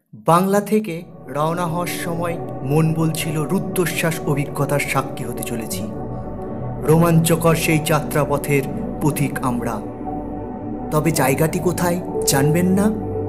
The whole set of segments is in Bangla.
বাংলা থেকে রওনা হওয়ার সময় মন বলছিল রুদ্ধশ্বাস অভিজ্ঞতার সাক্ষী হতে চলেছি। রোমাঞ্চকর সেই যাত্রাপথের পথিক আমরা। তবে জায়গাটি কোথায় জানবেন না?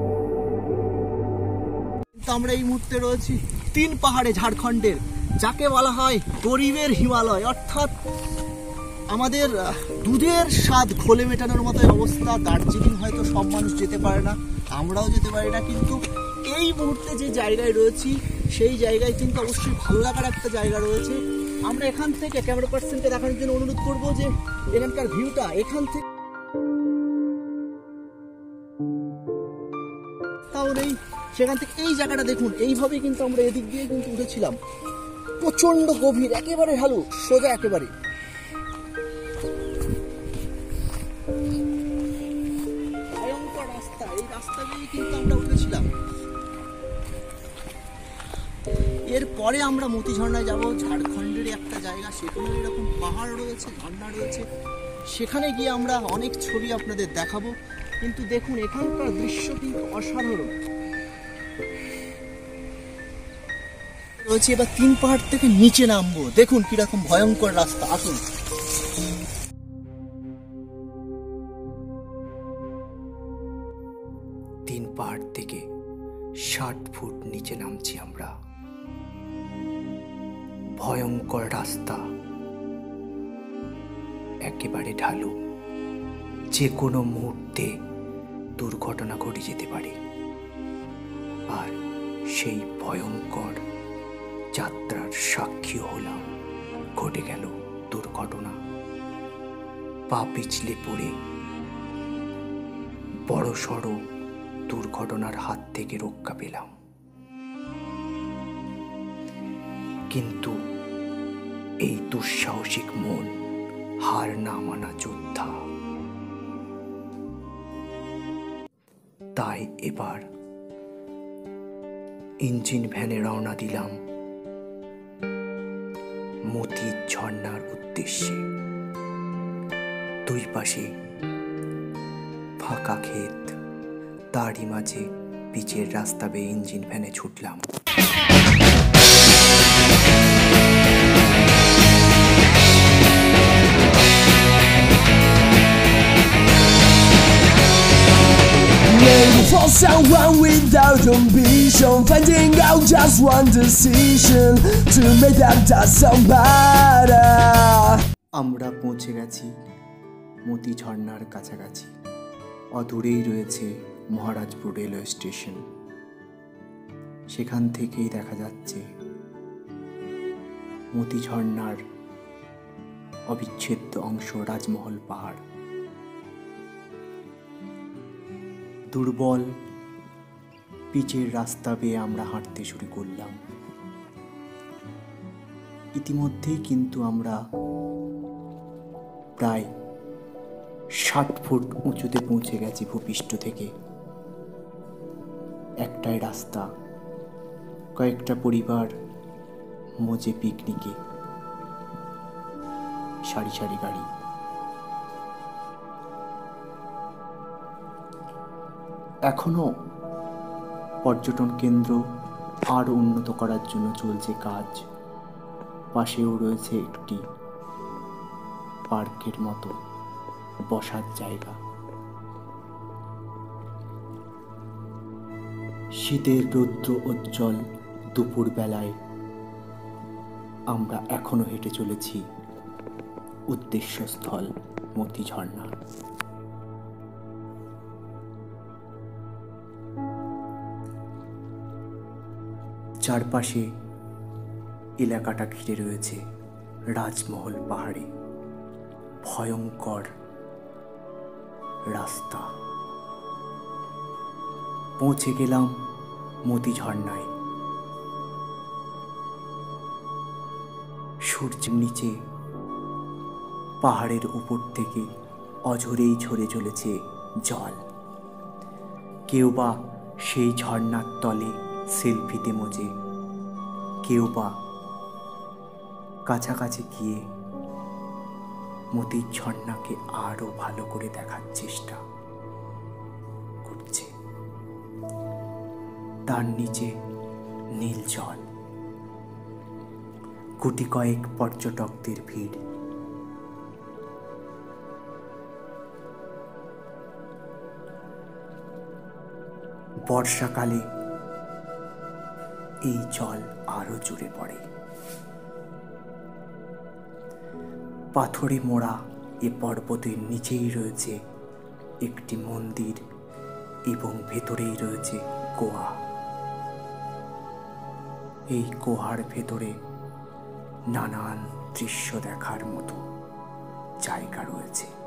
আমরা এই মুহূর্তে রয়েছি 3 পাহাড়ে, ঝাড়খণ্ডের, যাকে বলা হয় গরিবের হিমালয়। অর্থাৎ আমাদের দুধের স্বাদ খোলে মেটানোর মতো অবস্থা। দার্জিলিং হয়তো সব মানুষ যেতে পারে না, আমরাও যেতে পারি না, কিন্তু এই মুহূর্তে যে জায়গায় রয়েছি সেই জায়গায় কিন্তু অবশ্যই ভালো লাগার একটা জায়গা রয়েছে। আমরা এখান থেকে ক্যামেরা পার্সনকে দেখানোর জন্য অনুরোধ করবো যে এখানকার ভিউটা এখান থেকে তাও নেই, সেখান থেকে এই জায়গাটা দেখুন। এইভাবেই কিন্তু আমরা এদিক দিয়ে কিন্তু উঠেছিলাম। প্রচন্ড গভীর, একেবারে ঢালু, সোজা একেবারে। ভয়ঙ্কর রাস্তা, এই রাস্তা দিয়ে কিন্তু আমরা উঠেছিলাম। এরপরে আমরা মতি ঝর্ণায় যাবো, ঝাড়খণ্ডের একটা জায়গা, সেখানে এরকম পাহাড় রয়েছে, ঝর্ণা রয়েছে। সেখানে গিয়ে আমরা অনেক ছবি আপনাদের দেখাবো। কিন্তু দেখুন এখানকার দৃশ্য কিন্তু অসাধারণ রয়েছে। এবার 3 পাহাড় থেকে নিচে নামবো, দেখুন কিরকম ভয়ঙ্কর রাস্তা। আসুন। 3 পাহাড় থেকে 60 ফুট নিচে নামছি আমরা। ভয়ঙ্কর রাস্তা, একেবারে ঢালু, যে কোনো মুহূর্তে দুর্ঘটনা ঘটে যেতে পারে। আর সেই ভয়ঙ্কর যাত্রার সাক্ষী হলাম। ঘটে গেল দুর্ঘটনা। পা পিছলে পড়ে বড় সড়ো দুর্ঘটনার হাত থেকে রক্ষা পেলাম। কিন্তু এই দুঃসাহসিক মন হার না মানা যোদ্ধা। তাই এবার ইঞ্জিন ভ্যানে রওনা দিলাম মতি ঝর্ণার উদ্দেশ্যে। 2 পাশে ফাঁকা ক্ষেত, তারই মাঝে পিচের রাস্তা বেয়ে ইঞ্জিন ভ্যানে ছুটলাম। For someone without ambition, finding out just one decision to make that doesn't matter. আমরা পৌঁছে গেছি মতি ঝর্ণার কাছাকাছি। অদূরেই রয়েছে মহারাজপুর রেলওয়ে স্টেশন। সেখান থেকেই দেখা যাচ্ছে মতি ঝর্ণার অবিচ্ছেদ্য অংশ রাজমহল পাহাড়। দুর্বল পিচের রাস্তা বেয়ে আমরা হাঁটতে শুরু করলাম। ইতিমধ্যেই কিন্তু আমরা প্রায় 60 ফুট উঁচুতে পৌঁছে গেছি ভূপৃষ্ঠ থেকে। একটাই রাস্তা, কয়েকটা পরিবার মজে পিকনিকে, সারি সারি গাড়ি। এখনো পর্যটন কেন্দ্র আরো উন্নত করার জন্য চলছে কাজ। পাশেও রয়েছে একটি পার্কের মতো বসার জায়গা। শীতের রৌদ্র উজ্জ্বল দুপুর বেলায় আমরা এখনো হেঁটে চলেছি উদ্দেশ্যস্থল মতি ঝর্ণা। চারপাশে এলাকাটা ঘিরে রয়েছে রাজমহল পাহাড়ে। ভয়ঙ্কর রাস্তা। পৌঁছে গেলাম মতি ঝর্ণায়। সূর্যের নিচে পাহাড়ের উপর থেকে অঝরেই ঝরে চলেছে জল। কেউ বা সেই ঝর্ণার তলে সেলফিতে মজে, কেউ বা কাছাকাছি গিয়ে মতির ঝর্ণাকে আরো ভালো করে দেখার চেষ্টা করছে। তার নিচে নীল জল, গুটি কয়েক পর্যটকদের ভিড়। বর্ষাকালে এই জল আরো জুড়ে পড়ে। পাথরে মোড়া এ পর্বতের নিচেই রয়েছে একটি মন্দির এবং ভেতরেই রয়েছে গুহা। এই গুহার ভেতরে নানান দৃশ্য দেখার মতো জায়গা রয়েছে।